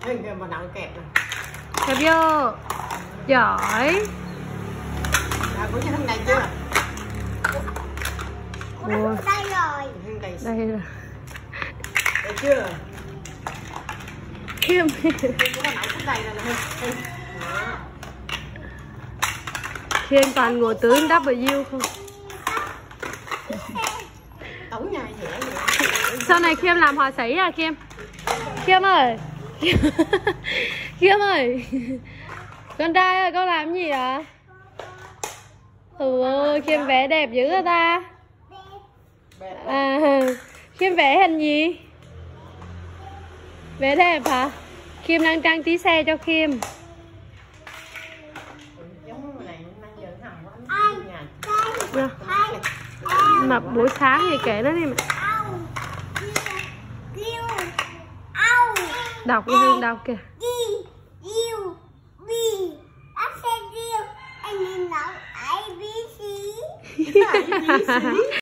Hình mà nặng kẹp này. Kẹp vô. Giỏi. À, của thằng này chưa? Ủa. Đây rồi. Đây rồi. Đây chưa? Khiêm. Khiêm toàn ngồi tướng W không. Tống nhà dễ vậy. Sau này Khiêm làm họa sĩ à Khiêm? Khiêm ơi. Khiêm ơi. Con trai ơi, con làm gì ạ? Ừ, Khiêm vẽ đẹp dữ hả ta? À, Khiêm vẽ hình gì? Vẽ đẹp hả? Khiêm đang trang trí xe cho Khiêm. Mà buổi sáng thì kể nó đi mà. Đọc cái Hương đọc kìa. ABC.